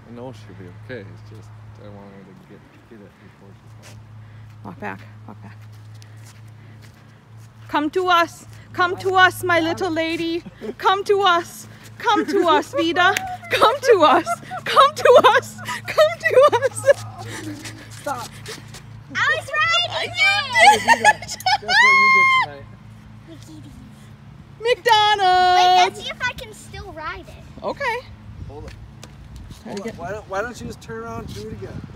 I know she'll be okay. It's just I want her to get it before she falls. Walk back. Walk back. Come to us. Come to us, my little lady. Come to us. Come to us, Vita. Come to us. Come to us. Come to us. Stop. I was riding Guess what you get tonight? McDonald. Wait, let's see if I can still ride it. Okay. Hold it. Hold it. Why don't you just turn around and do it again?